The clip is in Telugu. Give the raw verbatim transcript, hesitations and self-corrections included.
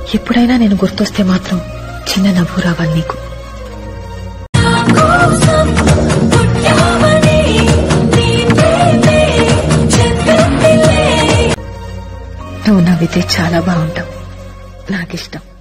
ఎప్పుడైనా నేను గుర్తొస్తే మాత్రం చిన్న నవ్వు రావాలి నీకు. నువ్వు నవ్వితే చాలా బాగుంటావు, నాకిష్టం.